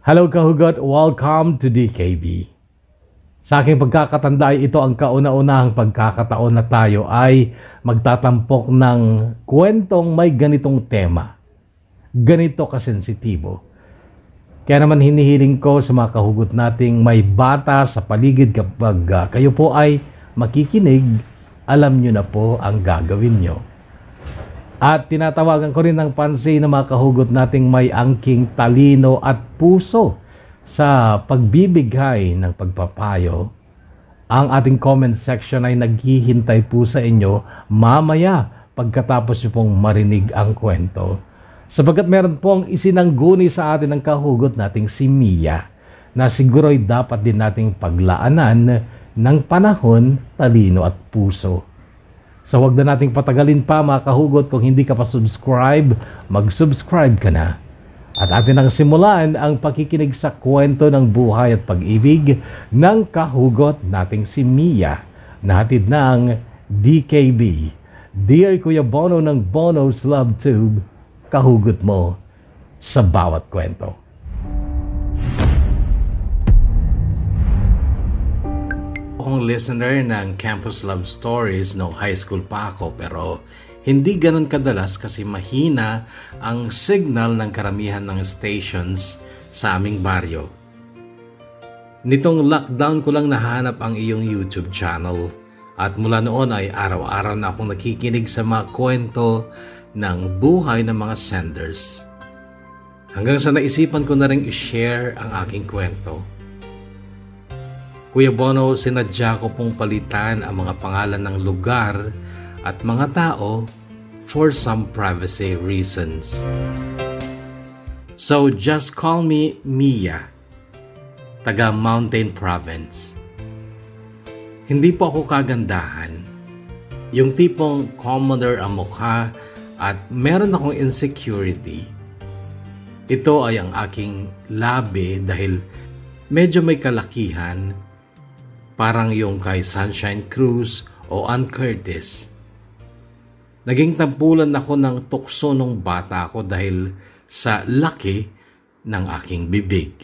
Hello kahugot, welcome to DKB. Sa aking pagkakatanda ay ito ang kauna-unahang pagkakataon na tayo ay magtatampok ng kwentong may ganitong tema. Ganito kasensitibo. Kaya naman hinihiling ko sa mga kahugot nating may bata sa paligid kapag kayo po ay makikinig, alam nyo na po ang gagawin nyo. At tinatawagan ko rin ng pansin ng mga kahugot nating may angking talino at puso sa pagbibigay ng pagpapayo. Ang ating comment section ay naghihintay po sa inyo mamaya pagkatapos nyo pong marinig ang kwento. Sapagkat meron pong isinangguni sa atin ng kahugot nating si Mia na siguro'y dapat din nating paglaanan ng panahon, talino at puso. So wag na nating patagalin pa mga kahugot, kung hindi ka pa subscribe, mag-subscribe ka na. At atin ang simulan ang pakikinig sa kwento ng buhay at pag-ibig ng kahugot nating si Mia, na hatid ng DKB. Dear Kuya Bono ng Bono's Love Tube, kahugot mo sa bawat kwento. Akong listener ng Campus Love Stories noong high school pa ako, pero hindi ganun kadalas kasi mahina ang signal ng karamihan ng stations sa aming baryo. Nitong lockdown ko lang nahanap ang iyong YouTube channel at mula noon ay araw-araw na akong nakikinig sa mga kwento ng buhay ng mga senders. Hanggang sa naisipan ko na rin i-share ang aking kwento. Kuya Bono, sinadya ko pong palitan ang mga pangalan ng lugar at mga tao for some privacy reasons. So just call me Mia, taga Mountain Province. Hindi po ako kagandahan. Yung tipong commoner ang mukha at meron akong insecurity. Ito ay ang aking labi dahil medyo may kalakihan, parang yung kay Sunshine Cruz o Ann Curtis. Naging tampulan ako ng tukso nung bata ako dahil sa laki ng aking bibig.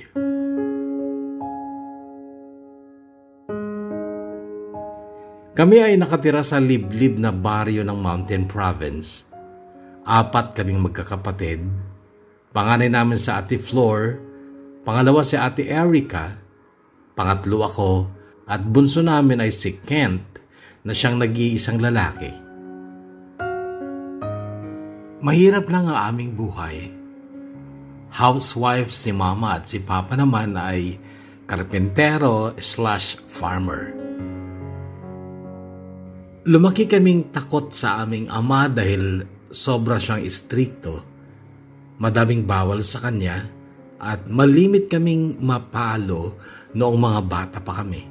Kami ay nakatira sa liblib na baryo ng Mountain Province. 4 kaming magkakapatid. Panganay namin sa Ate Flor, pangalawa si Ate Erica, pangatlo ako, at bunso namin ay si Kent na siyang nag-iisang lalaki. Mahirap lang ang aming buhay. Housewife si Mama at si Papa naman ay karpentero/farmer. Lumaki kaming takot sa aming ama dahil sobra siyang istrikto. Madaming bawal sa kanya at malimit kaming mapalo noong mga bata pa kami.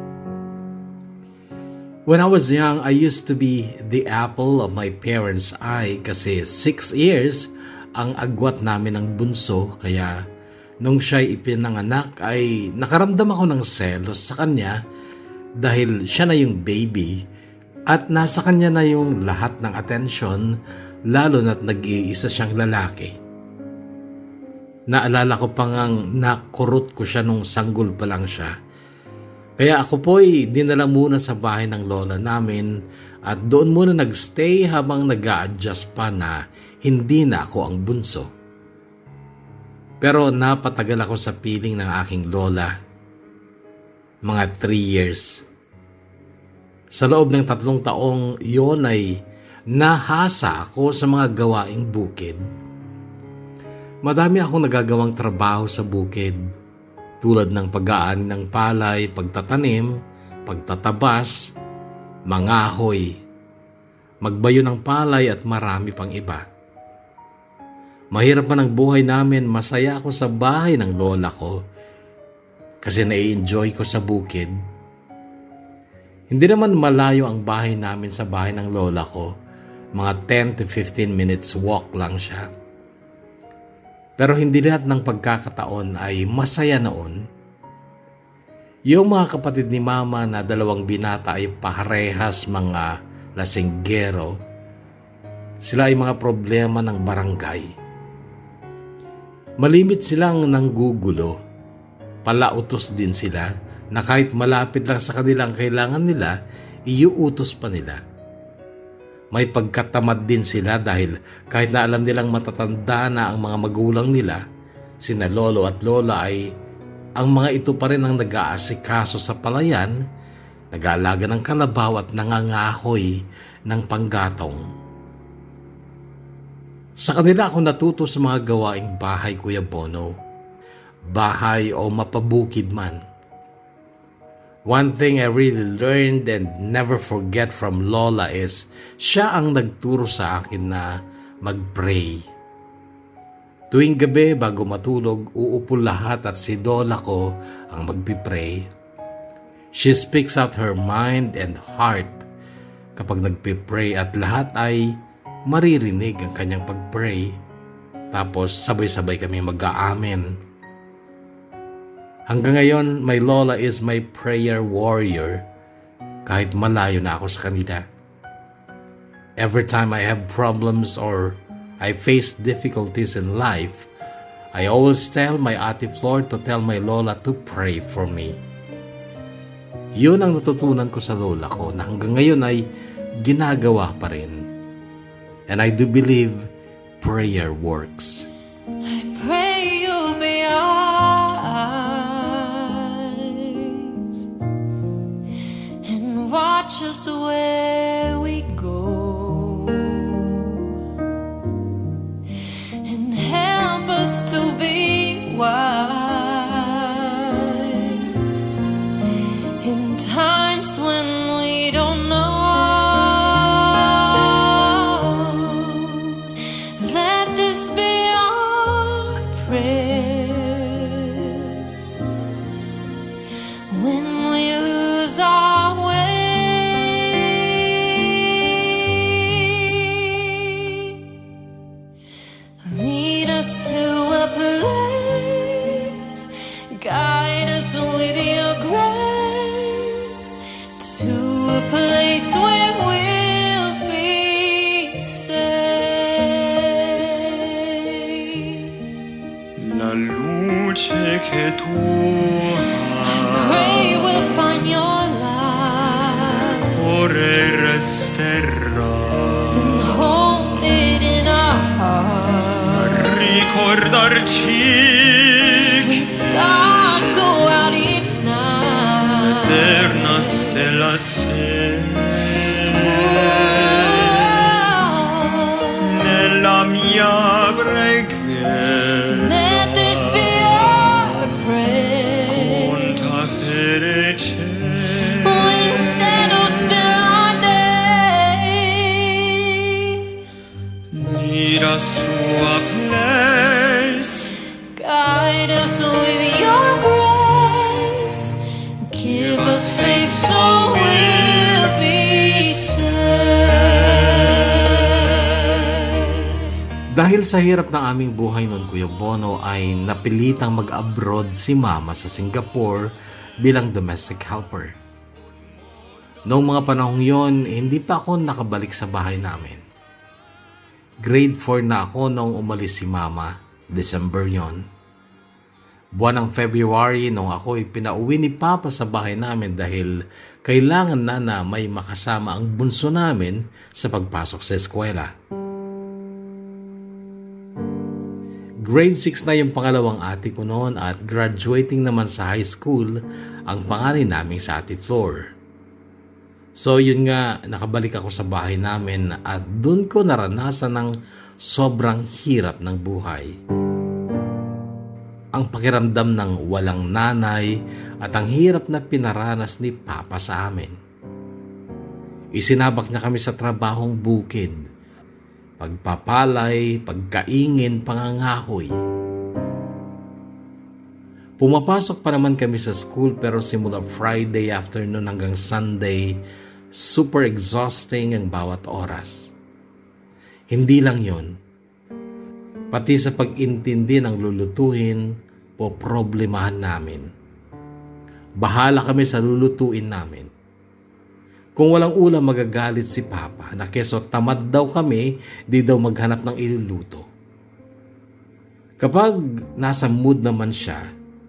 When I was young, I used to be the apple of my parents' eye kasi 6 years ang agwat namin ng bunso, kaya nung siya'y ipinanganak ay nakaramdam ako ng selos sa kanya dahil siya na yung baby at nasa kanya na yung lahat ng atensyon, lalo na't nag-iisa siyang lalaki. Naalala ko pa ngang nakurot ko siya nung sanggol pa lang siya. Kaya ako po'y dinala muna sa bahay ng lola namin at doon muna nagstay habang nag-a-adjust pa na hindi na ako ang bunso. Pero napatagal ako sa piling ng aking lola. Mga 3 years. Sa loob ng 3 taong yon ay nahasa ako sa mga gawaing bukid. Madami akong nagagawang trabaho sa bukid. Tulad ng pag-aani ng palay, pagtatanim, pagtatabas, mangahoy, magbayo ng palay at marami pang iba. Mahirap man ang buhay namin, masaya ako sa bahay ng lola ko kasi nai-enjoy ko sa bukid. Hindi naman malayo ang bahay namin sa bahay ng lola ko, mga 10 to 15 minutes walk lang siya. Pero hindi lahat ng pagkakataon ay masaya noon. Yung mga kapatid ni Mama na 2 binata ay parehas mga lasinggero. Sila ay mga problema ng barangay. Malimit silang nanggugulo. Palautos din sila na kahit malapit lang sa kanilang kailangan nila, iuutos pa nila. May pagkatamad din sila dahil kahit na alam nilang matatanda na ang mga magulang nila, sina lolo at lola, ay ang mga ito pa rin ang nag-aasikaso sa palayan, nag-aalaga ng kalabaw at nangangahoy ng panggatong. Sa kanila ako natuto sa mga gawaing bahay, Kuya Bono. Bahay o mapabukid man. One thing I really learned and never forget from Lola is siya ang nagturo sa akin na mag-pray. Tuwing gabi bago matulog, uupo lahat at si Lola ko ang magpipray. She speaks out her mind and heart kapag nagpipray at lahat ay maririnig ang kanyang pag-pray. Tapos sabay-sabay kami mag-aamen. Hanggang ngayon, my Lola is my prayer warrior kahit malayo na ako sa kanila. Every time I have problems or I face difficulties in life, I always tell my Ate Flor to tell my Lola to pray for me. Yun ang natutunan ko sa Lola ko na hanggang ngayon ay ginagawa pa rin. And I do believe prayer works. I pray you'll be eyes and watch us where we go and help us to be wise in times when we don't know. Che tu pray we'll find your light. Cuore resterà And hold it in our heart. Ricordarci When stars go out each night. Eterna stella sei nella mia preghiera. When shadows fill our day, lead us to a place, guide us with your grace, give us faith so we'll be safe. Dahil sa hirap ng aming buhay noon, Kuya Bono, ay napilitang mag-abroad si Mama sa Singapore bilang domestic helper. Noong mga panahong yon, hindi pa ako nakabalik sa bahay namin. Grade 4 na ako noong umalis si Mama, December yon. Buwan ng February noong ako pinauwi ni Papa sa bahay namin dahil kailangan na may makasama ang bunso namin sa pagpasok sa eskwela. Grade 6 na yung pangalawang ate ko noon at graduating naman sa high school ang pangalan namin sa Ate Flor. So yun nga, nakabalik ako sa bahay namin at doon ko naranasan ng sobrang hirap ng buhay. Ang pakiramdam ng walang nanay at ang hirap na pinaranas ni Papa sa amin. Isinabak niya kami sa trabahong bukid. Pagpapalay, pagkaingin, pangangahoy. Pumapasok pa naman kami sa school pero simula Friday afternoon hanggang Sunday, super exhausting ang bawat oras. Hindi lang yon. Pati sa pag-intindi ng lulutuin, poproblemahan namin. Bahala kami sa lulutuin namin. Kung walang ulam, magagalit si Papa na keso tamad daw kami, di daw maghanap ng iluluto. Kapag nasa mood naman siya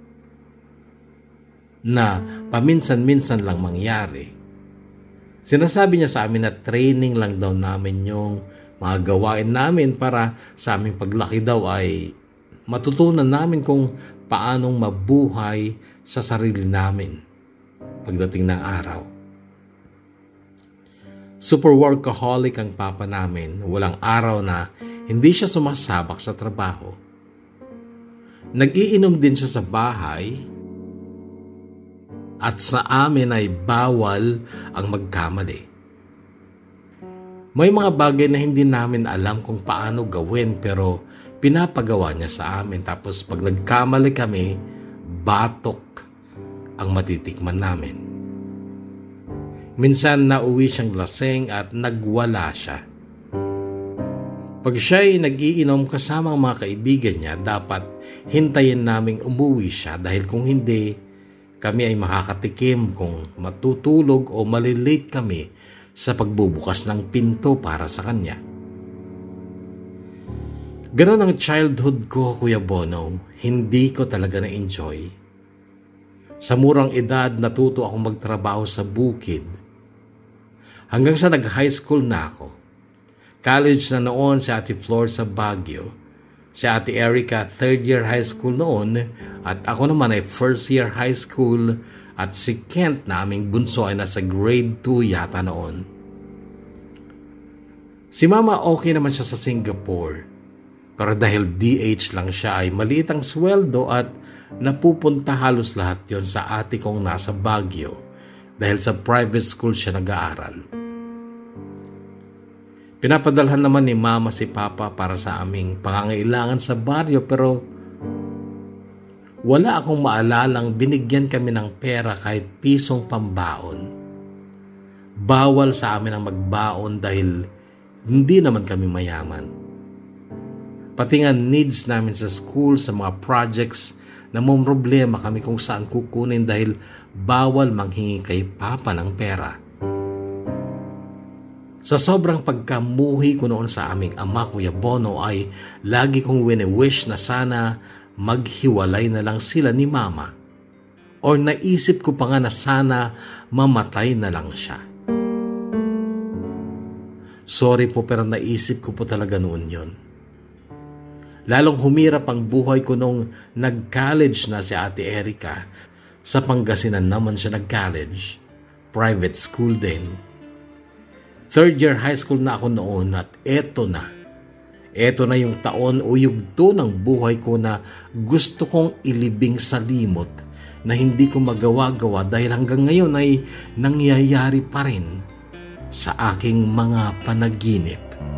na paminsan-minsan lang mangyari, sinasabi niya sa amin na training lang daw namin yung mga gawain namin para sa aming paglaki daw ay matutunan namin kung paanong mabuhay sa sarili namin pagdating ng araw. Super workaholic ang papa namin. Walang araw na hindi siya sumasabak sa trabaho. Nag-iinom din siya sa bahay at sa amin ay bawal ang magkamali. May mga bagay na hindi namin alam kung paano gawin pero pinapagawa niya sa amin. Tapos pag nagkamali kami, batok ang matitikman namin. Minsan nauwi siyang lasing at nagwala siya. Pag siya'y nag-iinom kasama ang mga kaibigan niya, dapat hintayin naming umuwi siya dahil kung hindi, kami ay makakatikim kung matutulog o malilate kami sa pagbubukas ng pinto para sa kanya. Ganon ang childhood ko, Kuya Bono. Hindi ko talaga na-enjoy. Sa murang edad, natuto akong magtrabaho sa bukid. Hanggang sa nag-high school na ako. College na noon si Ate Flor sa Baguio. Si Ate Erica, third year high school noon. At ako naman ay first year high school. At si Kent na aming bunso ay nasa grade 2 yata noon. Si Mama okay naman siya sa Singapore. Pero dahil DH lang siya ay maliit ang sweldo at napupunta halos lahat yon sa ate kong nasa Baguio. Dahil sa private school siya nag-aaral. Pinapadalhan naman ni Mama si Papa para sa aming pangangailangan sa baryo pero wala akong maalalang binigyan kami ng pera kahit pisong pambaon. Bawal sa amin ang magbaon dahil hindi naman kami mayaman. Pati nga needs namin sa school, sa mga projects na may problema kami kung saan kukunin dahil bawal manghingi kay Papa ng pera. Sa sobrang pagkamuhi ko noon sa aming ama, Kuya Bono, ay lagi kong wini-wish na sana maghiwalay na lang sila ni Mama. Or naisip ko pa nga na sana mamatay na lang siya. Sorry po pero naisip ko po talaga noon yon. Lalong humirap ang buhay ko nung nag-college na si Ate Erica. Sa Pangasinan naman siya nag-college. Private school din. Third year high school na ako noon at eto na. Eto na yung taon o yugto ng buhay ko na gusto kong ilibing sa limot na hindi ko magawa-gawa dahil hanggang ngayon ay nangyayari pa rin sa aking mga panaginip.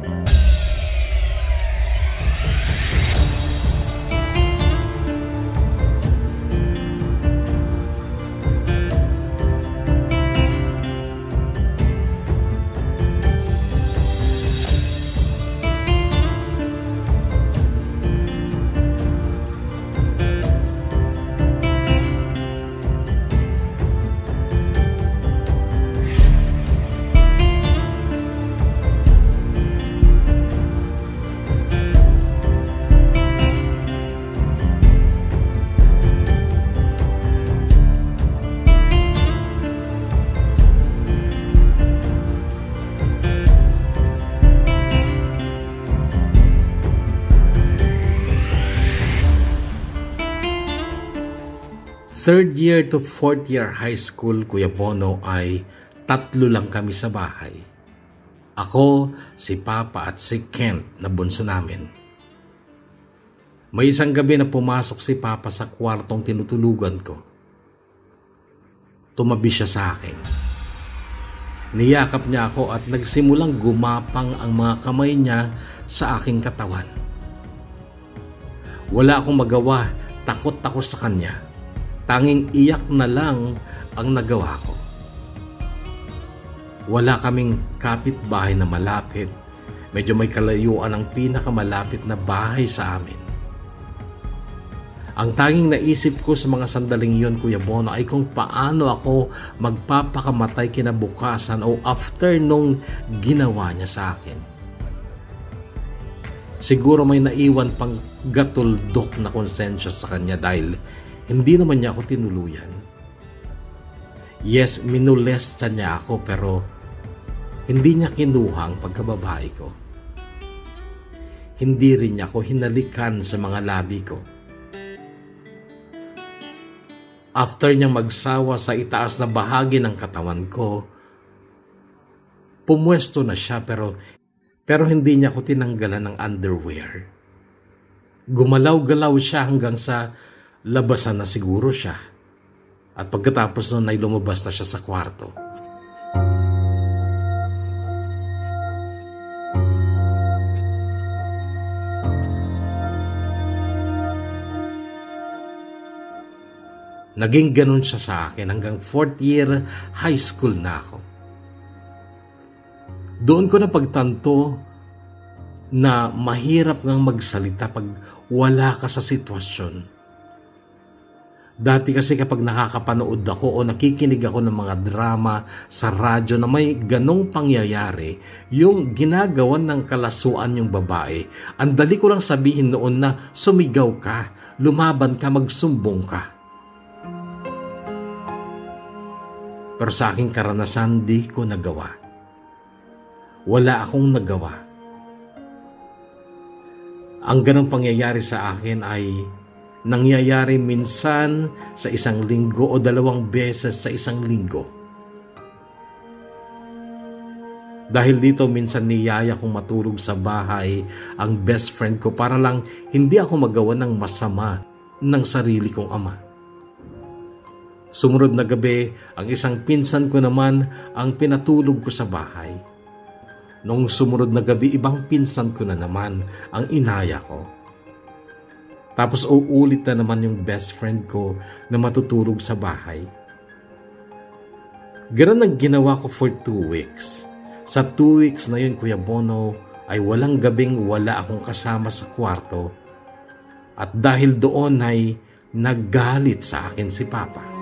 Third year to fourth year high school, Kuya Bono, ay 3 lang kami sa bahay. Ako, si Papa at si Kent na bunso namin. May isang gabi na pumasok si Papa sa kwartong tinutulugan ko. Tumabi siya sa akin. Niyakap niya ako at nagsimulang gumapang ang mga kamay niya sa aking katawan. Wala akong magawa, takot ako sa kanya. Tanging iyak na lang ang nagawa ko. Wala kaming kapitbahay na malapit. Medyo may kalayuan ang pinakamalapit na bahay sa amin. Ang tanging naisip ko sa mga sandaling yon, Kuya Bono, ay kung paano ako magpapakamatay kinabukasan o after nung ginawa niya sa akin. Siguro may naiwan pang gatuldok na konsensya sa kanya dahil hindi naman niya ako tinuluyan. Yes, minulesta niya ako pero hindi niya kinuha ang pagkababae ko. Hindi rin niya ako hinalikan sa mga labi ko. After niyang magsawa sa itaas na bahagi ng katawan ko, pumwesto na siya pero hindi niya ako tinanggalan ng underwear. Gumalaw-galaw siya hanggang sa labasan na siguro siya. At pagkatapos nun ay lumabas na siya sa kwarto. Naging ganun siya sa akin hanggang 4th year high school na ako. Doon ko na pagtanto na mahirap ngang magsalita pag wala ka sa sitwasyon. Dati kasi kapag nakakapanood ako o nakikinig ako ng mga drama sa radyo na may ganong pangyayari, yung ginagawan ng kalasuan yung babae, ang dali ko lang sabihin noon na sumigaw ka, lumaban ka, magsumbong ka. Pero sa aking karanasan, di ko nagawa. Wala akong nagawa. Ang ganong pangyayari sa akin ay nangyayari minsan sa isang linggo o 2 beses sa isang linggo. Dahil dito minsan niyaya kong matulog sa bahay ang best friend ko para lang hindi ako magawa ng masama ng sarili kong ama. Sumunod na gabi, ang isang pinsan ko naman ang pinatulog ko sa bahay. Noong sumunod na gabi, ibang pinsan ko na naman ang inaya ko. Tapos uulit na naman yung best friend ko na matutulog sa bahay. Ganun ang ginawa ko for 2 weeks. Sa 2 weeks na yun, Kuya Bono, ay walang gabing wala akong kasama sa kwarto. At dahil doon ay naggalit sa akin si Papa.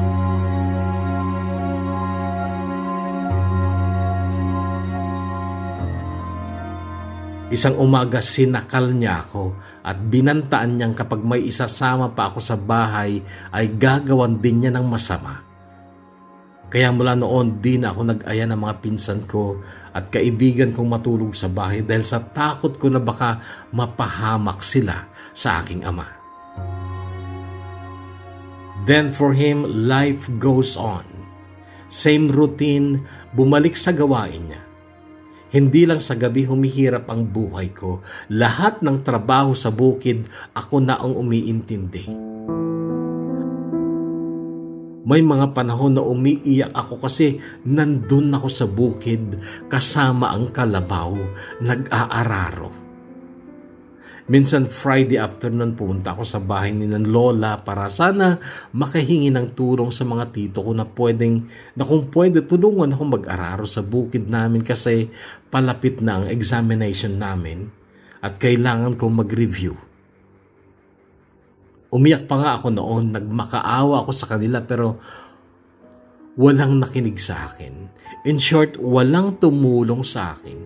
Isang umaga sinakal niya ako at binantaan niyang kapag may isasama pa ako sa bahay ay gagawan din niya ng masama. Kaya mula noon di na ako nag-aya ng mga pinsan ko at kaibigan kong matulog sa bahay dahil sa takot ko na baka mapahamak sila sa aking ama. Then for him, life goes on. Same routine, bumalik sa gawain niya. Hindi lang sa gabi humihirap ang buhay ko. Lahat ng trabaho sa bukid, ako na ang umiintindi. May mga panahon na umiiyak ako kasi nandun ako sa bukid kasama ang kalabaw, nag-aararo. Minsan Friday afternoon pumunta ako sa bahay ni ng lola para sana makahingi ng tulong sa mga tito ko na kung pwede tulungan ako mag-araro sa bukid namin kasi palapit na ang examination namin at kailangan kong mag-review. Umiyak pa nga ako noon, nagmakaawa ako sa kanila pero walang nakinig sa akin. In short, walang tumulong sa akin.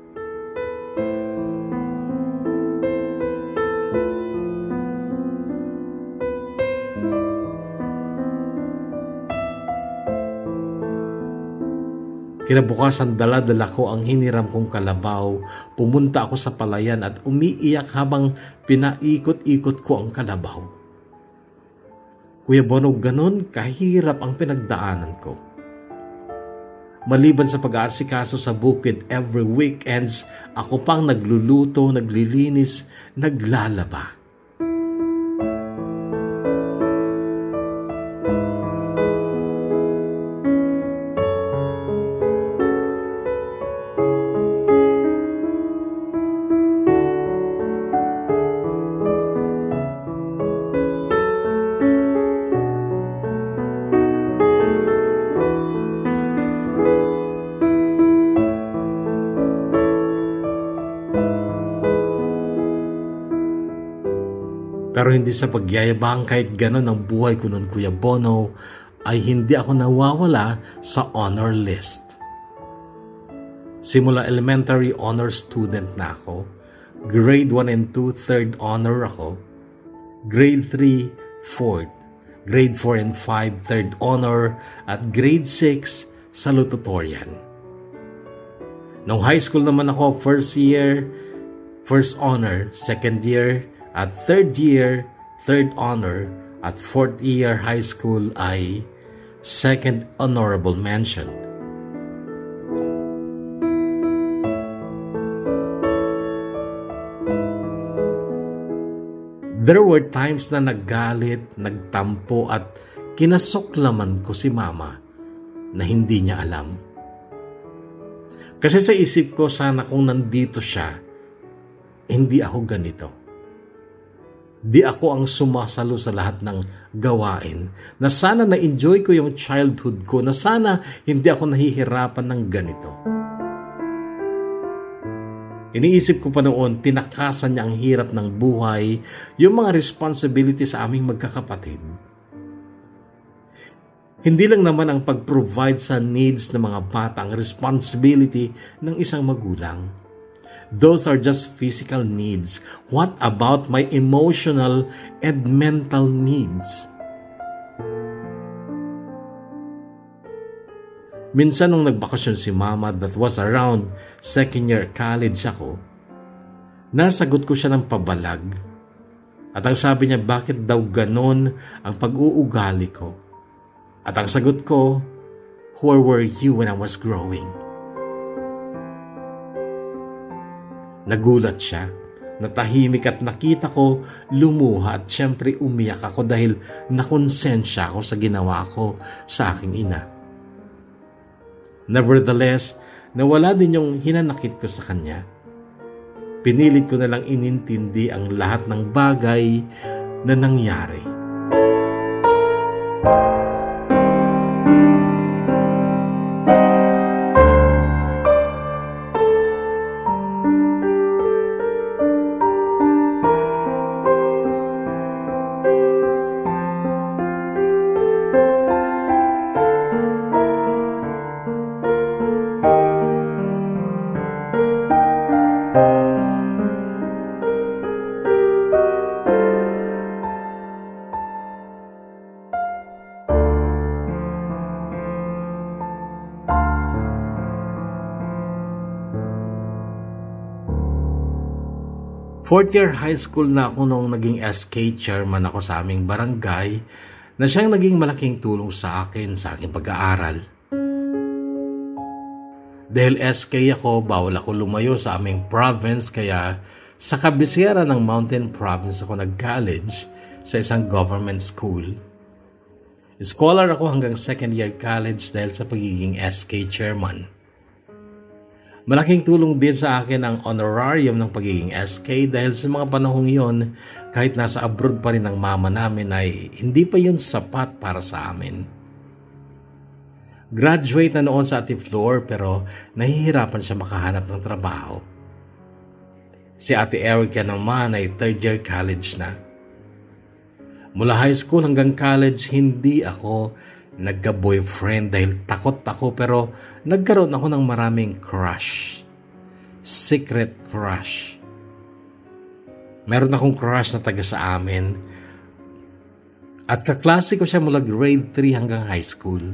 Kinabukasan dala-dala ko ang hiniram kong kalabaw, pumunta ako sa palayan at umiiyak habang pinaikot-ikot ko ang kalabaw. Kuya Bono, ganon kahirap ang pinagdaanan ko. Maliban sa pag-aasikaso sa bukid every weekends, ako pang nagluluto, naglilinis, naglalaba. Pero hindi sa pagyayabang, kahit gano'n ang buhay ko noon, Kuya Bono, ay hindi ako nawawala sa honor list. Simula elementary honor student na ako, Grade 1 and 2, 3rd honor ako. Grade 3, 4th. Grade 4 and 5, 3rd honor. At grade 6, salutatorian. Nung high school naman ako, first year, 1st honor. 2nd year, at 3rd year, 3rd honor. At 4th year high school ay 2nd honorable mention. There were times na naggalit, nagtampo at kinasuklaman ko si mama na hindi niya alam. Kasi sa isip ko, sana kung nandito siya, hindi ako ganito. Di ako ang sumasalo sa lahat ng gawain, na sana na-enjoy ko yung childhood ko, na sana hindi ako nahihirapan ng ganito. Iniisip ko pa noon, tinakasan niya ang hirap ng buhay, yung mga responsibility sa aming magkakapatid. Hindi lang naman ang pag-provide sa needs ng mga bata ang responsibility ng isang magulang. Those are just physical needs. What about my emotional and mental needs? Minsan nung nagbakasyon si mama, that was around 2nd year college ako, nasagot ko siya ng pabalag. At ang sabi niya, bakit daw ganon ang pag-uugali ko? At ang sagot ko, where were you when I was growing? Nagulat siya, natahimik at nakita ko lumuha at syempre umiyak ako dahil nakonsensya ako sa ginawa ko sa aking ina. Nevertheless, nawala din yung hinanakit ko sa kanya. Pinilit ko na lang inintindi ang lahat ng bagay na nangyari. Fourth year high school na ako nung naging SK chairman ako sa aming barangay na siyang naging malaking tulong sa akin sa aking pag-aaral. Dahil SK ako, bawal ako lumayo sa aming province kaya sa kabisera ng Mountain Province ako nag-college sa isang government school. Scholar ako hanggang 2nd year college dahil sa pagiging SK chairman. Malaking tulong din sa akin ang honorarium ng pagiging SK dahil sa mga panahong yon, kahit nasa abroad pa rin ang mama namin ay hindi pa yun sapat para sa amin. Graduate na noon sa ating floor pero nahihirapan siya makahanap ng trabaho. Si Ate Erica naman ay 3rd year college na. Mula high school hanggang college, hindi ako nagka-boyfriend dahil takot ako pero nagkaroon ako ng maraming crush. Secret crush. Meron akong crush na taga sa amin. At kaklase ko siya mula grade 3 hanggang high school.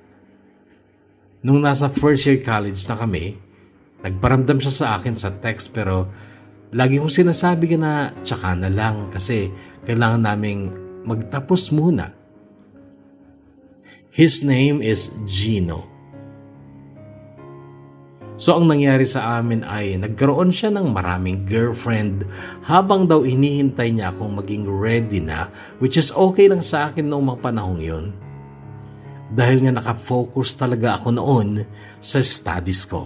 Nung nasa 1st year college na kami, nagparamdam siya sa akin sa text pero lagi kong sinasabi na tsaka na lang kasi kailangan naming magtapos muna. His name is Gino. So ang nangyari sa amin ay nagkaroon siya ng maraming girlfriend habang daw inihintay niya akong maging ready na, which is okay lang sa akin noong mga panahong yun. Dahil nga nakafocus talaga ako noon sa studies ko.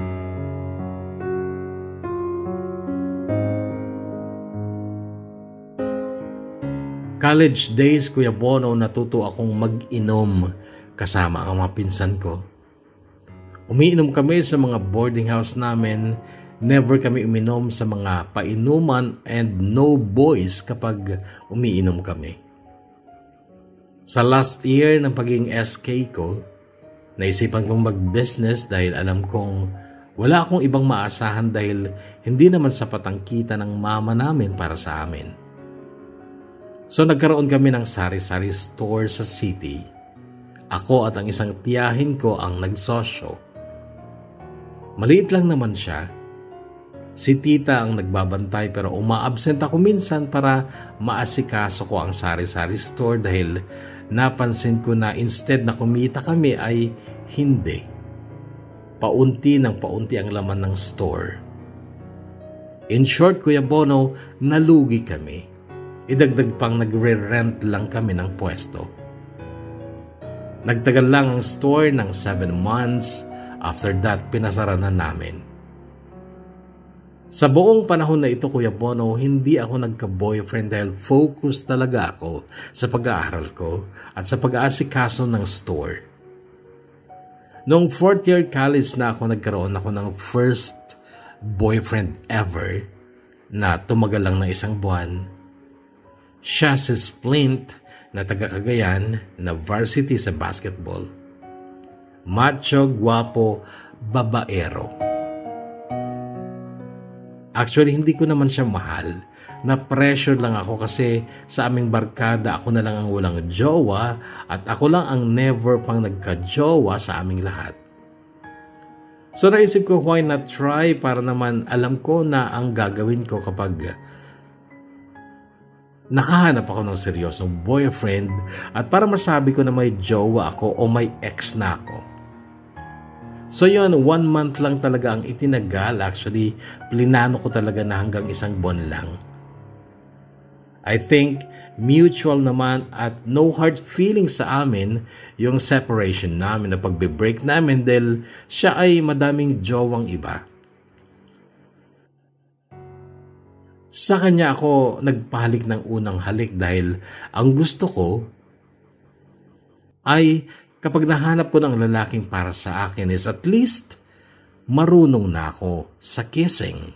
College days, Kuya Bono, natuto akong mag-inom kasama ang mga pinsan ko. Umiinom kami sa mga boarding house namin. Never kami uminom sa mga painuman and no boys kapag umiinom kami. Sa last year ng pagiging SK ko, naisipan kong mag-business dahil alam kong wala akong ibang maasahan dahil hindi naman sapat ang kita ng mama namin para sa amin. So nagkaroon kami ng sari-sari store sa city. Ako at ang isang tiyahin ko ang nagsosyo. Maliit lang naman siya. Si tita ang nagbabantay pero umaabsent ako minsan para maasikaso ko ang sari-sari store dahil napansin ko na instead na kumita kami ay hindi. Paunti ng paunti ang laman ng store. In short, Kuya Bono, nalugi kami. Idagdag pang nagre-rent lang kami ng pwesto. Nagtagal lang ang store ng 7 months. After that, pinasara na namin. Sa buong panahon na ito, Kuya Bono, hindi ako nagka-boyfriend dahil focus talaga ako sa pag-aaral ko at sa pag-aasikaso ng store. Noong 4th year college na ako, nagkaroon ako ng first boyfriend ever na tumagal lang ng 1 buwan. Siya si Splint na taga-Cagayan na varsity sa basketball. Macho, guwapo, babaero. Actually, hindi ko naman siya mahal. Na-pressure lang ako kasi sa aming barkada ako na lang ang walang jowa at ako lang ang never pang nagka-jowa sa aming lahat. So naisip ko, why not try para naman alam ko na ang gagawin ko kapag nakahanap ako ng seryosong boyfriend at para masabi ko na may jowa ako o may ex na ako. So yun, 1 month lang talaga ang itinagal. Actually, plinano ko talaga na hanggang 1 buwan lang. I think mutual naman at no hard feelings sa amin yung separation namin na pagbe-break namin dahil siya ay madaming jowang iba. Sa kanya ako nagpahalik ng unang halik dahil ang gusto ko ay kapag nahanap ko ng lalaking para sa akin is at least marunong na ako sa kissing.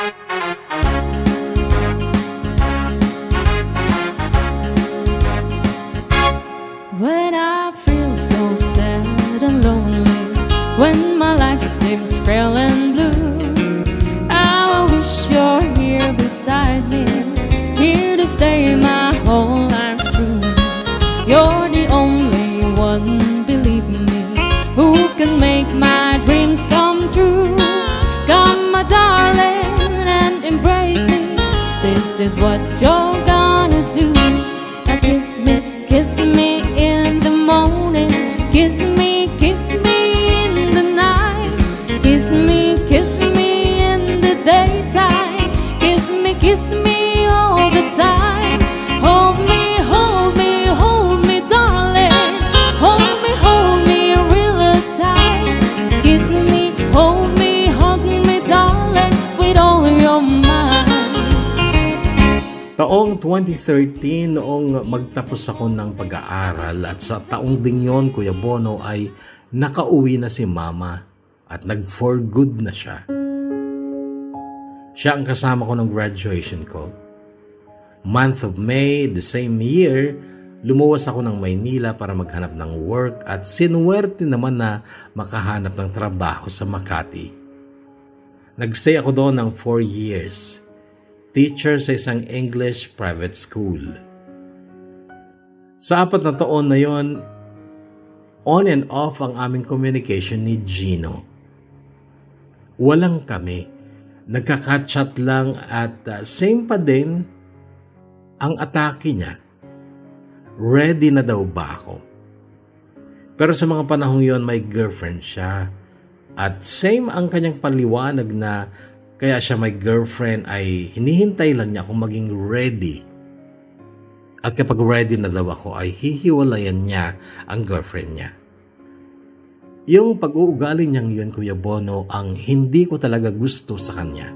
When I feel so sad and lonely, when my life seems pale and blue, I wish you're here beside me, here to stay my whole life through. You're the only one, believe me, who can make my dreams come true. Come, my darling, and embrace me. This is what you're gonna do. Now kiss me in the morning. Kiss me in the night. Kiss me in the daytime. Kiss me all the time. Hold me, darling. Hold me real tight. Kiss me, hold me, hug me, darling, with all your mind. Taong 2013, noong magtapos ako ng pag-aaral at sa taong ding yon, Kuya Bono, ay nakauwi na si Mama at nag-for good na siya. Siya ang kasama ko ng graduation ko. Month of May, the same year, lumuwas ako ng Maynila para maghanap ng work at sinuwerte naman na makahanap ng trabaho sa Makati. Nagstay ako doon ng 4 years. Teacher sa isang English private school. Sa 4 na taon na yon, on and off ang aming communication ni Gino. Walang kami. Nagkaka-chat lang at same pa din ang atake niya. Ready na daw ba ako? Pero sa mga panahong yon, may girlfriend siya. At same ang kanyang paliwanag na kaya siya may girlfriend ay hinihintay lang niya kung maging ready. At kapag ready na daw ako ay hihiwalayan niya ang girlfriend niya. Yung pag-uugali niyang yun, Kuya Bono, ang hindi ko talaga gusto sa kanya.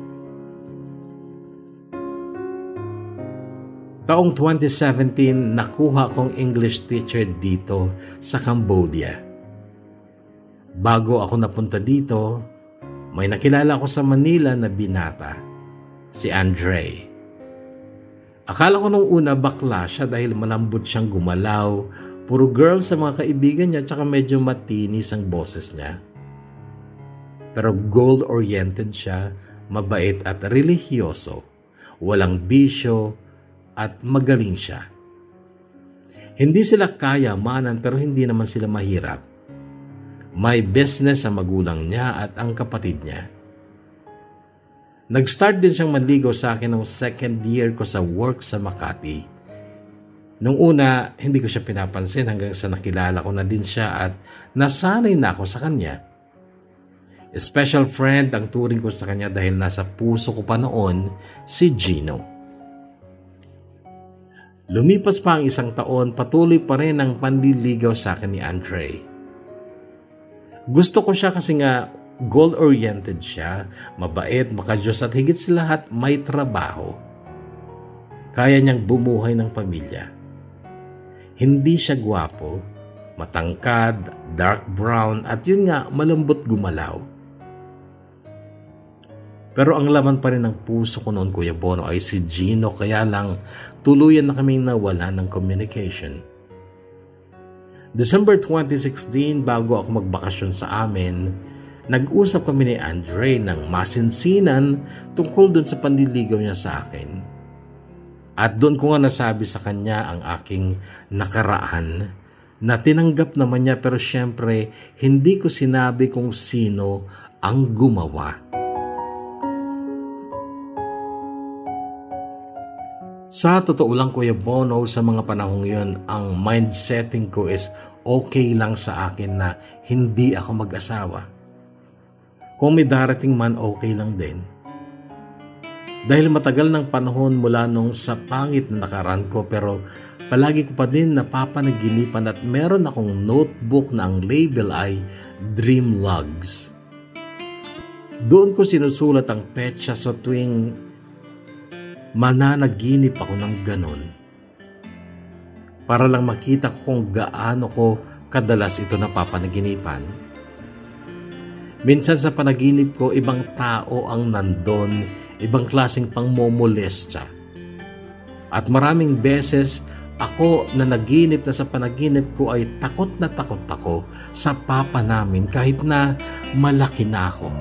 Taong 2017, nakuha kong English teacher dito sa Cambodia. Bago ako napunta dito, may nakilala ko sa Manila na binata, si Andre. Akala ko nung una bakla siya dahil malambot siyang gumalaw, puro girl sa mga kaibigan niya, tsaka medyo matinis ang boses niya. Pero goal-oriented siya, mabait at relihiyoso, walang bisyo at magaling siya. Hindi sila kayamanan pero hindi naman sila mahirap. May business ang magulang niya at ang kapatid niya. Nag-start din siyang manligaw sa akin noong second year ko sa work sa Makati. Nung una, hindi ko siya pinapansin hanggang sa nakilala ko na din siya at nasanay na ako sa kanya. Special friend ang turing ko sa kanya dahil nasa puso ko pa noon si Gino. Lumipas pa ang isang taon, patuloy pa rin ang panliligaw sa akin ni Andre. Gusto ko siya kasi nga goal-oriented siya, mabait, makajos at higit sa lahat may trabaho. Kaya niyang bumuhay ng pamilya. Hindi siya gwapo, matangkad, dark brown at yun nga malambot gumalaw. Pero ang laman pa rin ng puso ko noon, Kuya Bono, ay si Gino, kaya lang tuluyan na kaming nawala ng communication. December 2016, bago ako magbakasyon sa amin, nag-usap kami ni Andre ng masinsinan tungkol dun sa panliligaw niya sa akin. At doon ko nga nasabi sa kanya ang aking nakaraan na tinanggap naman niya pero syempre hindi ko sinabi kung sino ang gumawa. Sa totoo lang, Kuya Bono, sa mga panahong yun, ang mindsetting ko is okay lang sa akin na hindi ako mag-asawa. Kung may darating man, okay lang din. Dahil matagal ng panahon mula nung sa pangit na nakaraan ko, pero palagi ko pa din napapanaginipan at meron akong notebook na ang label ay Dream Logs. Doon ko sinusulat ang petsa sa tuwing mananaginip ako ng ganon. Para lang makita ko kung gaano ko kadalas ito napapanaginipan. Minsan sa panaginip ko, ibang tao ang nandon, ibang klaseng pangmomolestya. At maraming beses, ako na naginip na sa panaginip ko ay takot na takot ako sa papa namin kahit na malaki na ako.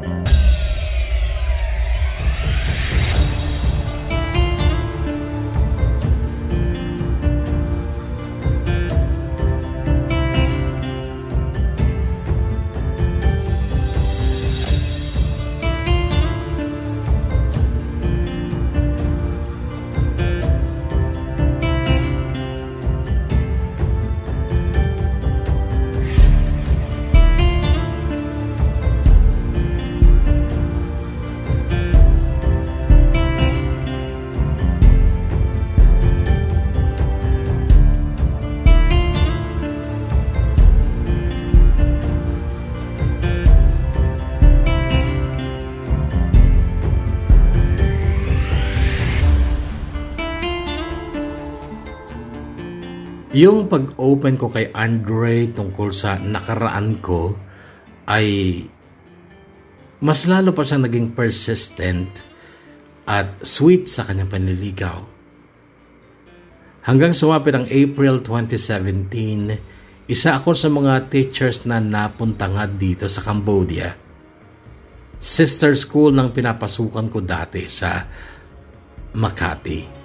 Yung pag-open ko kay Andre tungkol sa nakaraan ko ay mas lalo pa siyang naging persistent at sweet sa kanyang panliligaw. Hanggang sumapit ang April 2017, isa ako sa mga teachers na napunta nga dito sa Cambodia. Sister school ng pinapasukan ko dati sa Makati.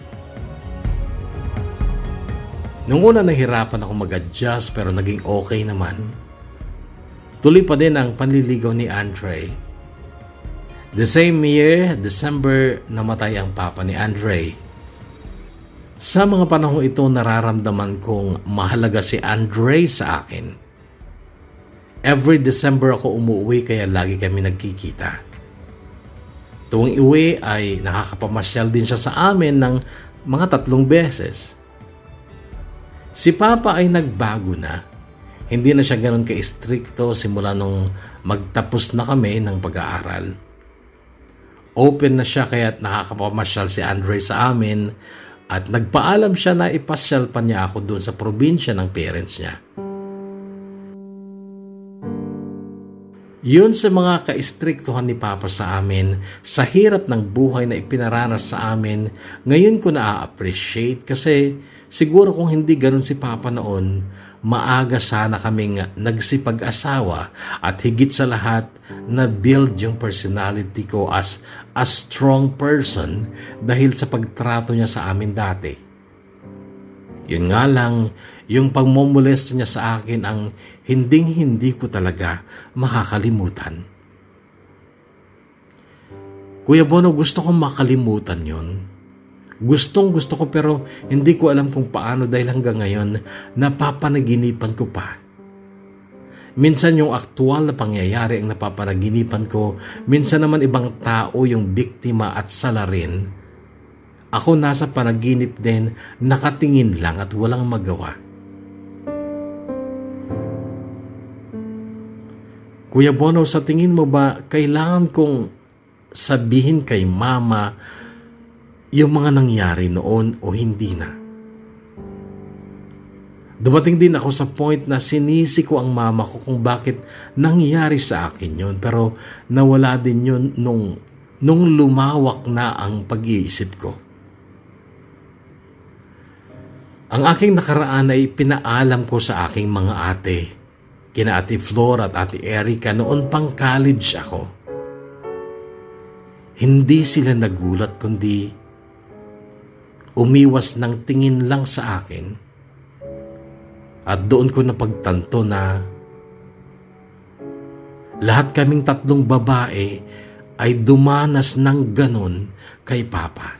Nung una nahirapan ako mag-adjust pero naging okay naman. Tuloy pa din ang panliligaw ni Andre. The same year, December, namatay ang papa ni Andre. Sa mga panahon ito, nararamdaman kong mahalaga si Andre sa akin. Every December ako umuwi kaya lagi kami nagkikita. Tuwing iwi ay nakakapamasyal din siya sa amin ng mga 3 beses. Si Papa ay nagbago na. Hindi na siya ganoon ka-istrikto simula nung magtapos na kami ng pag-aaral. Open na siya kaya't nakakapamasyal si Andre sa amin at nagpaalam siya na ipasyal pa niya ako doon sa probinsya ng parents niya. Yun sa mga ka-istriktuhan ni Papa sa amin, sa hirap ng buhay na ipinaranas sa amin, ngayon ko na-appreciate kasi siguro kung hindi ganun si Papa noon, maaga sana kaming nagsipag-asawa at higit sa lahat, na-build yung personality ko as a strong person dahil sa pagtrato niya sa amin dati. Yun nga lang, yung pagmomolesta niya sa akin ang hindi ko talaga makakalimutan. Kuya Bono, gusto kong makalimutan yun. Gusto ko pero hindi ko alam kung paano dahil hanggang ngayon napapanaginipan ko pa. Minsan yung aktual na pangyayari ang napapanaginipan ko, minsan naman ibang tao yung biktima at salarin. Ako nasa panaginip din, nakatingin lang at walang magawa. Kuya Bono, sa tingin mo ba kailangan kong sabihin kay Mama yung mga nangyari noon o hindi na? Dumating din ako sa point na sinisi ko ang mama ko kung bakit nangyari sa akin yun, pero nawala din yun nung lumawak na ang pag-iisip ko. Ang aking nakaraan ay pinaalam ko sa aking mga ate, kina Ate Flor at Ate Erica noon pang college ako. Hindi sila nagulat kundi umiwas ng tingin lang sa akin. At doon ko napagtanto na lahat kaming tatlong babae ay dumanas ng ganon kay Papa.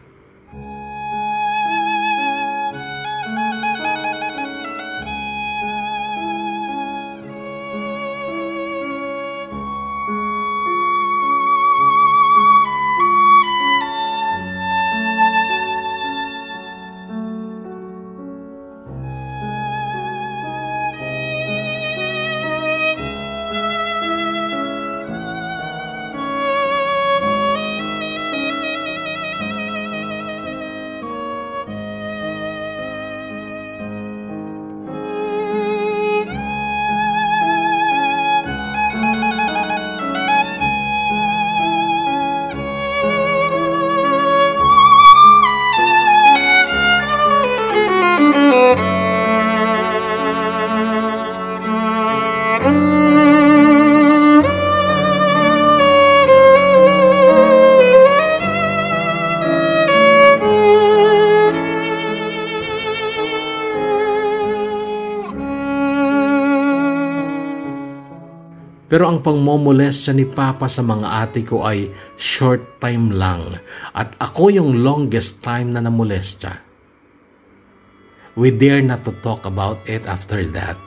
Pero ang pangmomolestya ni Papa sa mga ate ko ay short time lang at ako yung longest time na namolestya. We dare not to talk about it after that.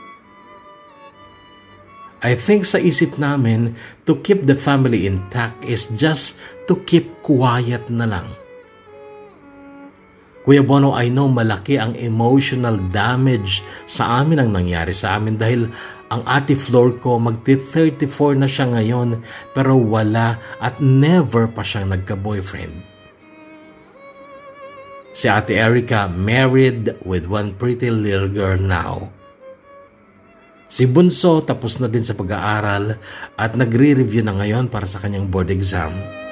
I think sa isip namin to keep the family intact is just to keep quiet na lang. Kuya Bono, I know malaki ang emotional damage sa amin ang nangyari sa amin dahil ang Ate Flor ko magti-34 na siya ngayon pero wala at never pa siyang nagka-boyfriend. Si Ate Erica married with one pretty little girl now. Si Bunso tapos na din sa pag-aaral at nagre-review na ngayon para sa kanyang board exam.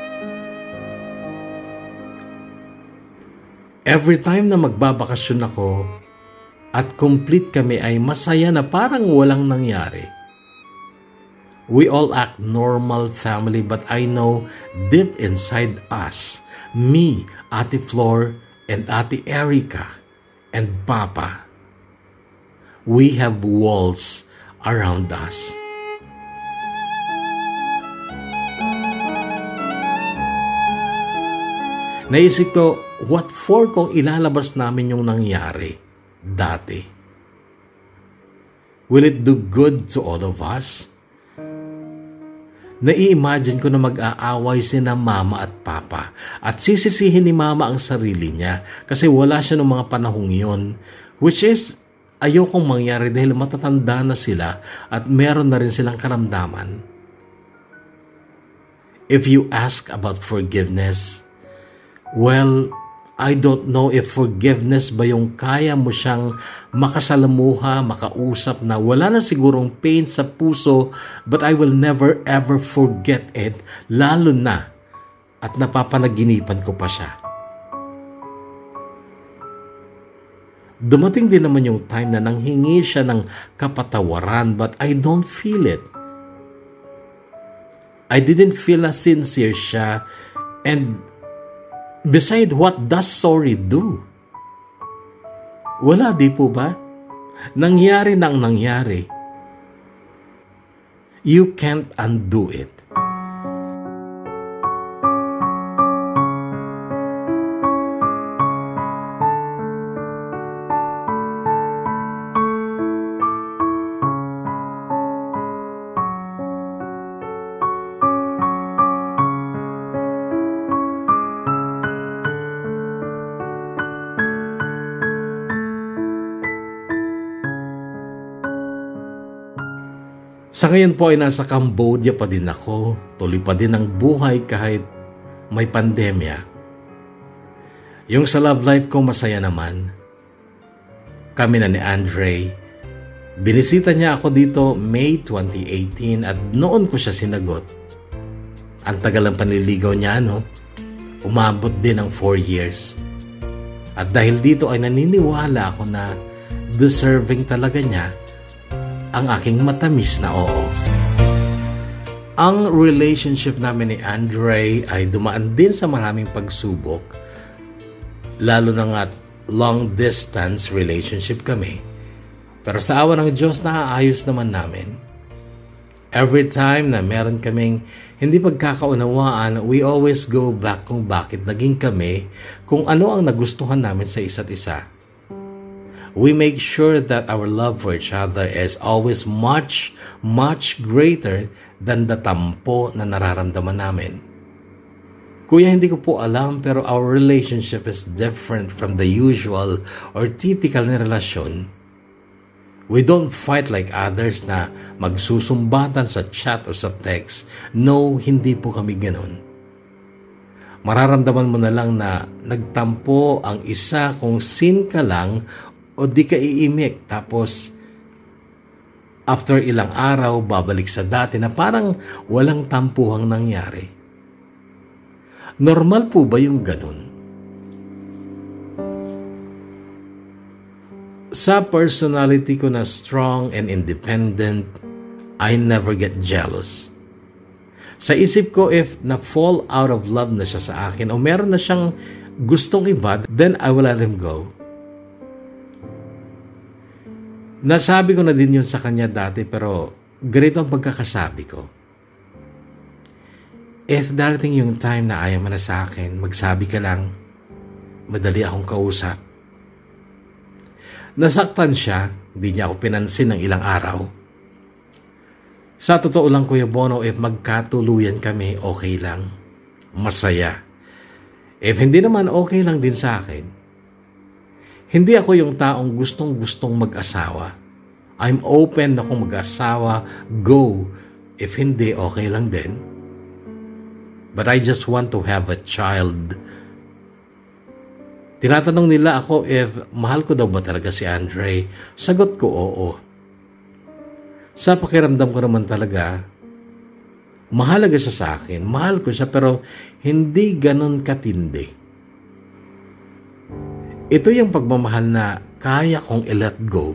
Every time na magbabakasyon ako at complete kami ay masaya na parang walang nangyari. We all act normal family but I know deep inside us, me, Ate Flor, and Ate Erica, and Papa, we have walls around us. Naisip ko, what for kung ilalabas namin yung nangyari dati? Will it do good to all of us? Nai-imagine ko na mag-aaway sina Mama at Papa at sisisihin ni Mama ang sarili niya kasi wala siya noong mga panahong yun, which is ayokong mangyari dahil matatanda na sila at meron na rin silang karamdaman. If you ask about forgiveness, well, I don't know if forgiveness ba yung kaya mo siyang makasalamuha, makausap na wala na sigurong pain sa puso, but I will never ever forget it, lalo na at napapanaginipan ko pa siya. Dumating din naman yung time na nanghingi siya ng kapatawaran, but I don't feel it. I didn't feel na sincere siya. And beside, what does sorry do? Wala, di po ba? Nangyari nang nangyari. You can't undo it. Sa ngayon po ay nasa Cambodia pa din ako. Tuloy pa din ang buhay kahit may pandemya. Yung sa love life ko masaya naman. Kami na ni Andre. Binisita niya ako dito May 2018 at noon ko siya sinagot. Ang tagal ng panliligaw niya, no? Umabot din ng 4 years. At dahil dito ay naniniwala ako na deserving talaga niya ang aking matamis na oo. Ang relationship namin ni Andre ay dumaan din sa maraming pagsubok, lalo na nga long distance relationship kami. Pero sa awa ng Diyos, naaayos naman namin. Every time na meron kaming hindi pagkakaunawaan, we always go back kung bakit naging kami, kung ano ang nagustuhan namin sa isa't isa. We make sure that our love for each other is always much, much greater than the tampo na nararamdaman namin. Kuya, hindi ko po alam, pero our relationship is different from the usual or typical na relasyon. We don't fight like others na magsusumbatan sa chat o sa text. No, hindi po kami ganun. Mararamdaman mo na lang na nagtampo ang isa kung sin ka lang o di ka iimik, tapos after ilang araw babalik sa dati na parang walang tampuhang nangyari. Normal po ba yung ganun? Sa personality ko na strong and independent, I never get jealous. Sa isip ko, if na-fall out of love na siya sa akin o meron na siyang gustong iba, then I will let him go. Nasabi ko na din yun sa kanya dati, pero ganito ang pagkakasabi ko. If darating yung time na ayaw mo na sa akin, magsabi ka lang, madali akong kausap. Nasaktan siya, hindi niya ako pinansin ng ilang araw. Sa totoo lang, Kuya Bono, if magkatuluyan kami, okay lang. Masaya. If hindi naman, okay lang din sa akin. Hindi ako yung taong gustong-gustong mag-asawa. I'm open na kung mag-asawa, go. If hindi, okay lang din. But I just want to have a child. Tinatanong nila ako if mahal ko daw ba talaga si Andre. Sagot ko, oo. Sa pakiramdam ko naman talaga, mahalaga siya sa akin. Mahal ko siya, pero hindi ganun katindi. Ito yung pagmamahal na kaya kong i-let go.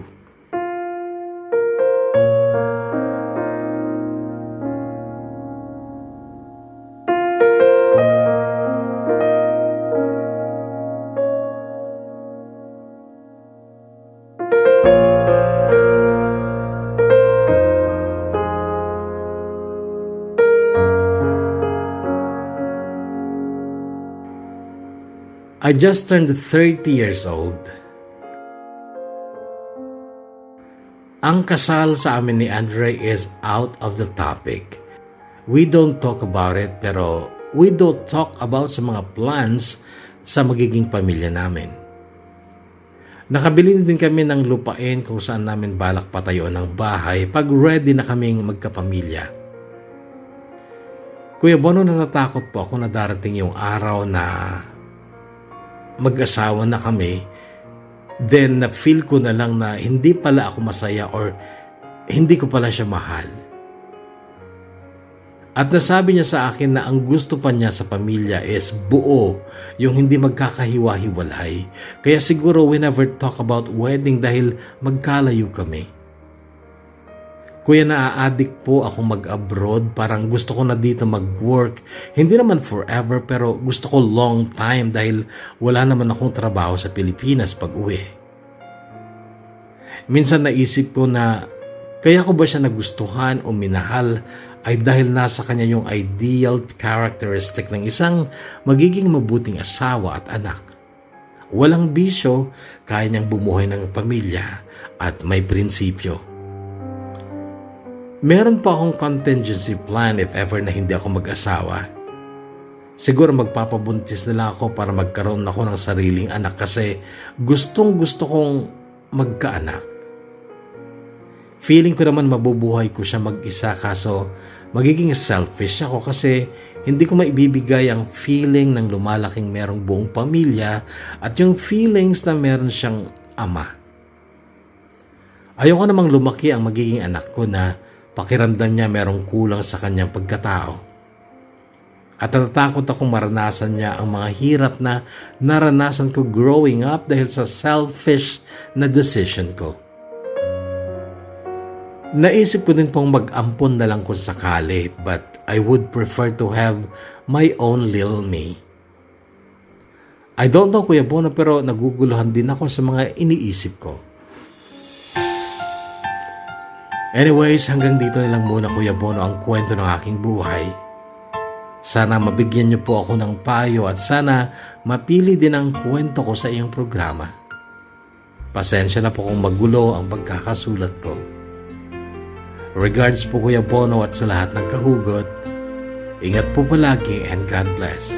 I just turned 30 years old. Ang kasal sa amin ni Andre is out of the topic. We don't talk about it, pero we don't talk about sa mga plans sa magiging pamilya namin. Nakabili din kami ng lupain kung saan namin balak patayuan ng bahay pag ready na kaming magkapamilya. Kuya Bono, natatakot po ako na darating yung araw na mag-asawa na kami, then na-feel ko na lang na hindi pala ako masaya or hindi ko pala siya mahal. At nasabi niya sa akin na ang gusto pa niya sa pamilya is buo, yung hindi magkakahiwa-hiwalay. Kaya siguro we never talk about wedding dahil magkalayo kami. Kuya, naa-addict po akong mag-abroad. Parang gusto ko na dito mag-work. Hindi naman forever, pero gusto ko long time dahil wala naman akong trabaho sa Pilipinas pag uwi. Minsan naisip ko na kaya ko ba siya nagustuhan o minahal ay dahil nasa kanya yung ideal characteristic ng isang magiging mabuting asawa at anak. Walang bisyo, kaya niyang bumuhay ng pamilya at may prinsipyo. Meron pa akong contingency plan if ever na hindi ako mag-asawa. Siguro magpapabuntis na lang ako para magkaroon ako ng sariling anak kasi gustong-gusto kong magkaanak. Feeling ko naman mabubuhay ko siya mag-isa kaso magiging selfish ako kasi hindi ko maibibigay ang feeling ng lumalaking merong buong pamilya at yung feelings na meron siyang ama. Ayoko namang lumaki ang magiging anak ko na pakiramdam niya merong kulang sa kanyang pagkatao. At natatakot akong maranasan niya ang mga hirap na naranasan ko growing up dahil sa selfish na decision ko. Naisip ko din pong mag-ampon na lang kung sakali, but I would prefer to have my own little me. I don't know, Kuya Bono, pero naguguluhan din ako sa mga iniisip ko. Anyways, hanggang dito na lang muna, Kuya Bono, ang kwento ng aking buhay. Sana mabigyan niyo po ako ng payo at sana mapili din ang kwento ko sa iyong programa. Pasensya na po kung magulo ang pagkakasulat ko. Regards po, Kuya Bono, at sa lahat ng kahugot. Ingat po palagi and God bless.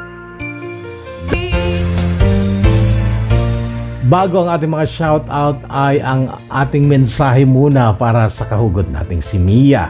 Bago ang ating mga shoutout ay ang ating mensahe muna para sa kahugot nating si Mia.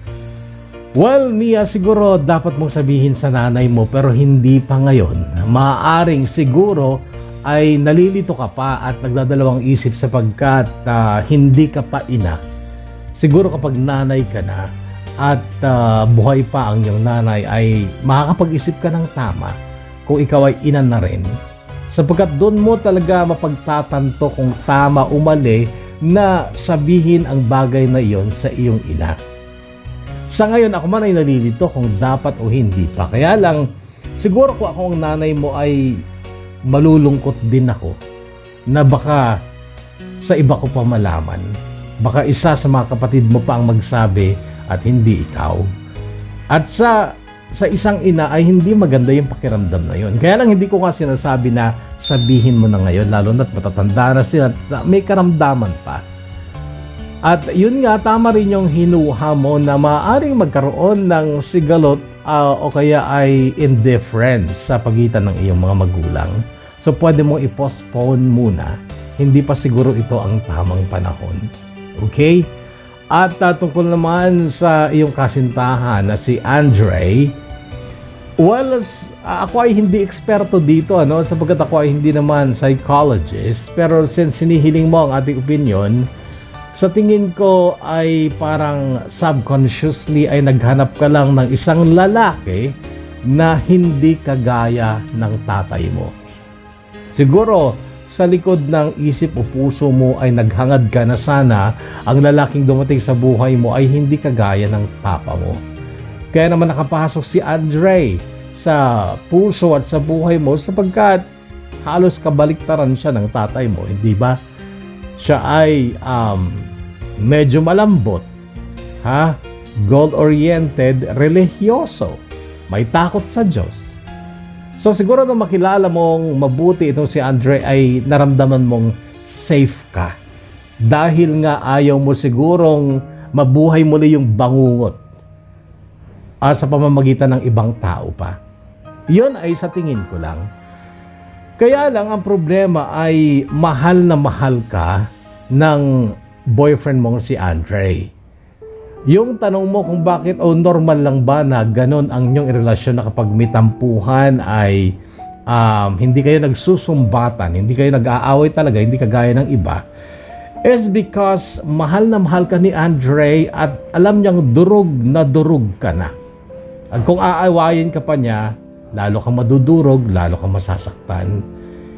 Well, Mia, siguro dapat mong sabihin sa nanay mo pero hindi pa ngayon. Maaaring siguro ay nalilito ka pa at nagdadalawang isip sapagkat hindi ka pa ina. Siguro kapag nanay ka na at buhay pa ang iyong nanay ay makakapag-isip ka ng tama kung ikaw ay ina na rin. Sapagkat doon mo talaga mapagtatanto kung tama o mali na sabihin ang bagay na iyon sa iyong ina. Sa ngayon ako man ay nalilito kung dapat o hindi pa. Kaya lang siguro kung ako ang nanay mo ay malulungkot din ako na baka sa iba ko pa malaman. Baka isa sa mga kapatid mo pa ang magsabi at hindi ikaw. At sa isang ina ay hindi maganda yung pakiramdam na yun. Kaya lang hindi ko nga sinasabi na sabihin mo na ngayon, lalo na't matatanda na sila, may karamdaman pa. At yun nga, tama rin yung hinuha mo na maaaring magkaroon ng sigalot o kaya ay indifference sa pagitan ng iyong mga magulang. So pwede mong i-postpone muna. Hindi pa siguro ito ang tamang panahon. Okay? At tungkol naman sa iyong kasintahan na si Andre, well, ako ay hindi eksperto dito, sapagkat ako ay hindi naman psychologist. Pero since hinihiling mo ang ating opinion, sa tingin ko ay parang subconsciously ay naghanap ka lang ng isang lalaki na hindi kagaya ng tatay mo. Siguro sa likod ng isip o puso mo ay naghangad ka na sana ang lalaking dumating sa buhay mo ay hindi kagaya ng papa mo. Kaya naman nakapasok si Andre sa puso at sa buhay mo sapagkat halos kabaliktaran siya ng tatay mo, hindi ba? Siya ay medyo malambot, goal-oriented, religyoso, may takot sa Diyos. So siguro nung makilala mong mabuti itong si Andre ay naramdaman mong safe ka. Dahil nga ayaw mo sigurong mabuhay muli yung bangungot sa pamamagitan ng ibang tao pa. Yun ay sa tingin ko lang. Kaya lang ang problema ay mahal na mahal ka ng boyfriend mong si Andre. Yung tanong mo kung bakit normal lang ba na ganon ang inyong relasyon na kapag may tampuhan ay hindi kayo nagsusumbatan, hindi kayo nag-aaway talaga, hindi kagaya ng iba, is because mahal na mahal ka ni Andre at alam niyang durog na durog ka na. At kung aawayin ka pa niya, lalo kang madudurog, lalo kang masasaktan.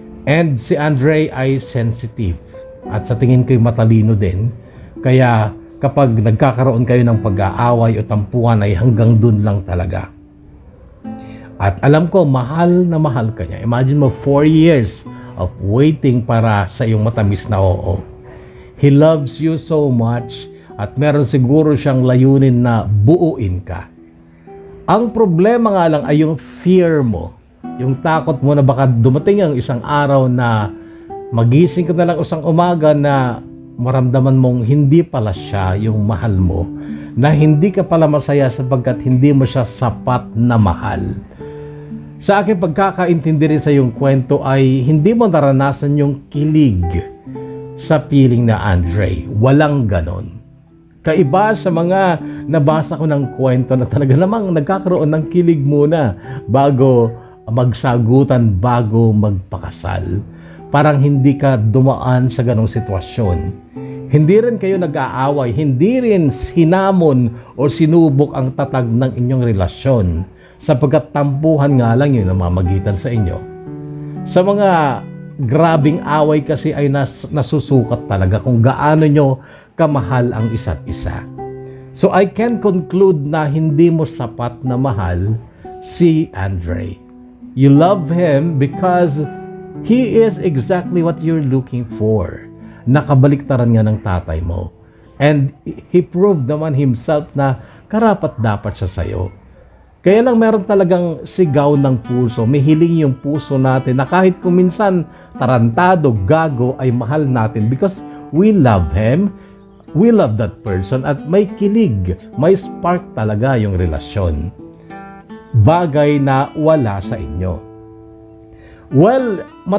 And si Andre ay sensitive at sa tingin ko'y matalino din. Kaya kapag nagkakaroon kayo ng pag-aaway o tampuhan ay hanggang dun lang talaga. At alam ko, mahal na mahal ka niya. Imagine mo 4 years of waiting para sa iyong matamis na oo. He loves you so much at meron siguro siyang layunin na buuin ka. Ang problema nga lang ay yung fear mo. Yung takot mo na baka dumating ang isang araw na magising ka na lang isang umaga na maramdaman mong hindi pala siya yung mahal mo, na hindi ka pala masaya sapagkat hindi mo siya sapat na mahal. Sa aking pagkakaintindi rin sa iyong kwento ay hindi mo naranasan yung kilig sa piling na Andre. Walang ganon. Kaiba sa mga nabasa ko ng kwento na talaga namang nagkakaroon ng kilig muna bago magsagutan, bago magpakasal. Parang hindi ka dumaan sa ganong sitwasyon. Hindi rin kayo nag-aaway, hindi rin hinamon o sinubok ang tatag ng inyong relasyon sapagkat tampuhan nga lang yun namamagitan sa inyo. Sa mga grabing away kasi ay nasusukat talaga kung gaano nyo kamahal ang isa't isa. So I can conclude na hindi mo sapat na mahal si Andre. You love him because he is exactly what you're looking for. Nakabaliktaran nga ng tatay mo. And he proved naman himself na karapat-dapat siya sa'yo. Kaya lang meron talagang sigaw ng puso. May hiling yung puso natin na kahit kung minsan tarantado, gago, ay mahal natin because we love him, we love that person, at may kilig, may spark talaga yung relasyon. Bagay na wala sa inyo. Well,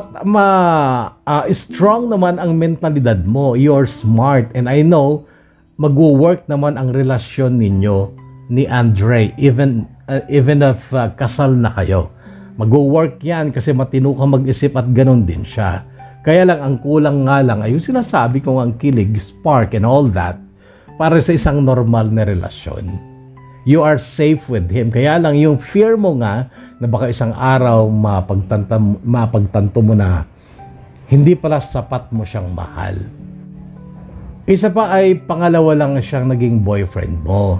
strong naman ang mentalidad mo. You're smart and I know magwo-work naman ang relasyon ninyo ni Andre even if kasal na kayo. Magwo-work yan kasi matino ka mag-isip at ganun din siya. Kaya lang ang kulang nga lang ay yung sinasabi kong ang kilig, spark and all that para sa isang normal na relasyon. You are safe with him. Kaya lang yung fear mo nga na baka isang araw mapagtanto mo na hindi pala sapat mo siyang mahal. Isa pa ay pangalawa lang siyang naging boyfriend mo.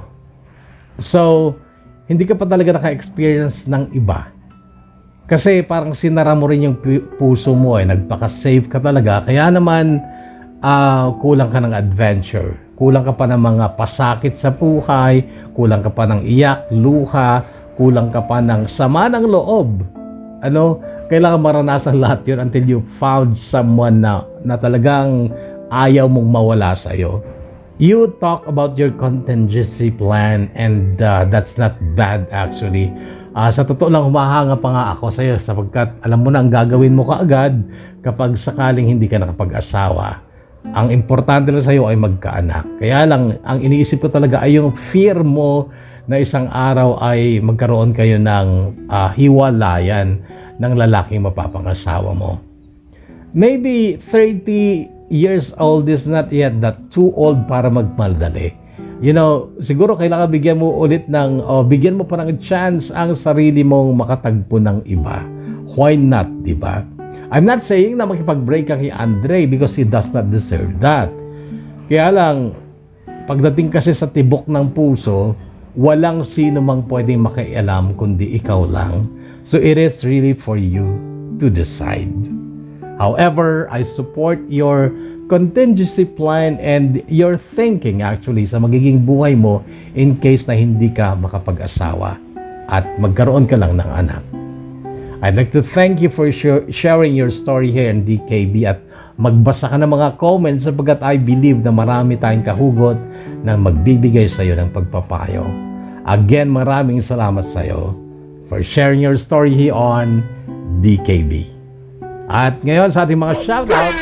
So, hindi ka pa talaga naka-experience ng iba. Kasi parang sinara mo rin yung puso mo nagpaka-safe ka talaga. Kaya naman kulang ka ng adventure. Kulang ka pa ng mga pasakit sa buhay, kulang ka pa ng iyak, luha, kulang ka pa ng sama ng loob. Kailangan maranasan lahat yun until you found someone na talagang ayaw mong mawala sa'yo. You talk about your contingency plan and that's not bad actually. Sa totoo lang, humahanga pa nga ako sa'yo sapagkat alam mo na ang gagawin mo kaagad kapag sakaling hindi ka nakapag-asawa. Ang importante na sa'yo ay magkaanak. Kaya lang, ang iniisip ko talaga ay yung fear mo na isang araw ay magkaroon kayo ng hiwalayan ng lalaking mapapangasawa mo. Maybe 30 years old is not yet that too old para magmaldali. Siguro kailangan bigyan mo bigyan mo pa ng chance ang sarili mong makatagpo ng iba. Why not, di ba? I'm not saying na makipag-break ka kay Andre because he does not deserve that. Kaya lang, pagdating kasi sa tibok ng puso, walang sino mang pwedeng makialam kundi ikaw lang. So it is really for you to decide. However, I support your contingency plan and your thinking actually sa magiging buhay mo in case na hindi ka makapag-asawa at magkaroon ka lang ng anak. I'd like to thank you for sharing your story here in DKB at magbasa ka ng mga comments sapagkat I believe na marami tayong kahugot na magbibigay sa iyo ng pagpapayo. Again, maraming salamat sa iyo for sharing your story here on DKB. At ngayon sa ating mga shoutout,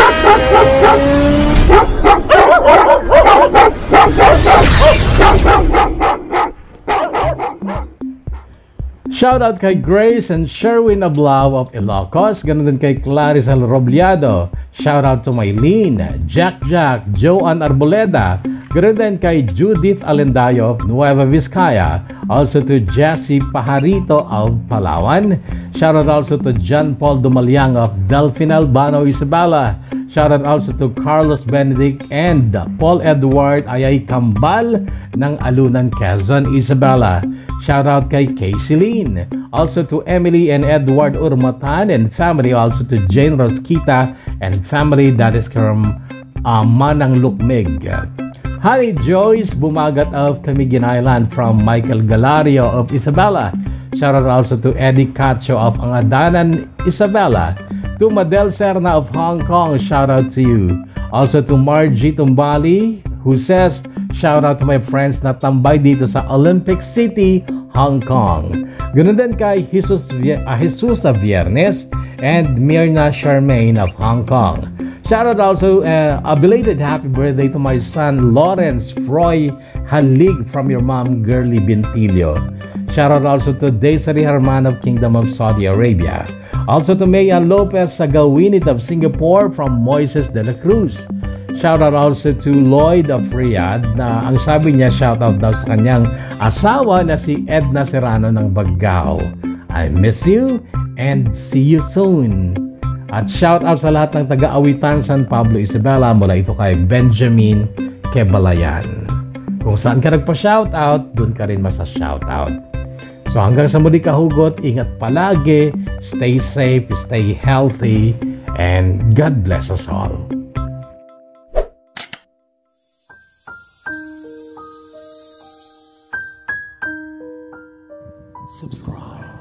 shoutout kay Grace and Sherwin Ablao of Ilocos. Ganun din kay Clarissa Robledo. Shoutout to Maylene, Jack, Joanne Arboleda. Ganun din kay Judith Alendayo of Nueva Vizcaya. Also to Jessie Pajarito of Palawan. Shoutout also to John Paul Dumaliang of Delfin Albano, Isabela. Shoutout also to Carlos Benedict and Paul Edward Ayay Kambal ng Alunan, Quezon, Isabela. Shoutout kay Casey Lynn. Also to Emily and Edward Urmatan and family. Also to Jane Rosquita and family, that is from Manang Lukmig. Honey Joyce Bumagat of Camiguin Island from Michael Galario of Isabela. Shoutout also to Eddie Cacho of Angadanan, Isabela. To Madel Serna of Hong Kong, shoutout to you. Also to Margie Tumbali, who says, shoutout to my friends na tambay dito sa Olympic City, Hong Kong. Ganun din kay Jesus Viernes and Mirna Charmaine of Hong Kong. Shoutout also a belated happy birthday to my son Lawrence Froy Halig from your mom Girly Bintilio. Shoutout also to Desiree Herman of Kingdom of Saudi Arabia. Also to Maya Lopez Sagawinit of Singapore from Moises de la Cruz. Shoutout also to Lloyd of Riyadh na ang sabi niya shoutout daw sa kanyang asawa na si Edna Serrano ng Baggao. I miss you and see you soon. At shoutout sa lahat ng taga-awitan San Pablo, Isabela, mula ito kay Benjamin Kebalayan. Kung saan ka nagpa-shoutout, dun ka rin masa-shoutout. So hanggang sa muli kahugot, ingat palagi, stay safe, stay healthy, and God bless us all. Subscribe.